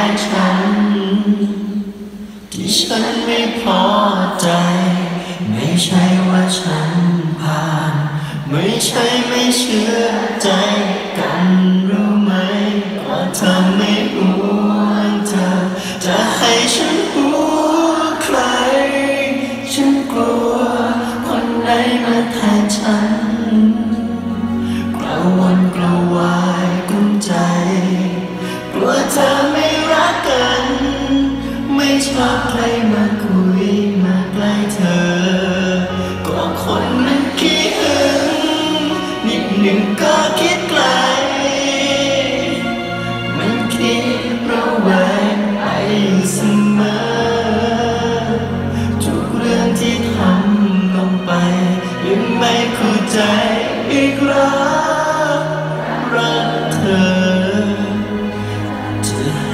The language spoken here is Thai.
ฉันที่ฉันไม่พอใจไม่ใช่ว่าฉันผ่านไม่ใช่ไม่เชื่อใจกันรู้ไหมว่าเธอไม่ห่วงเธอจะให้ฉันห่วงใครฉันกลัวคนใดมาแทนฉันกระวนกระวายกลุ้มใจกลัวเธอไม่รักกันไม่ชอบใครมาคุยมาใกล้เธอก็คนมันขี้หึงนิดหนึ่งก็คิดไกลมันคิดระแวงไปอยู่เสมอทุกเรื่องที่ทำลงไปยังไม่เข้าใจอีกรักเธอ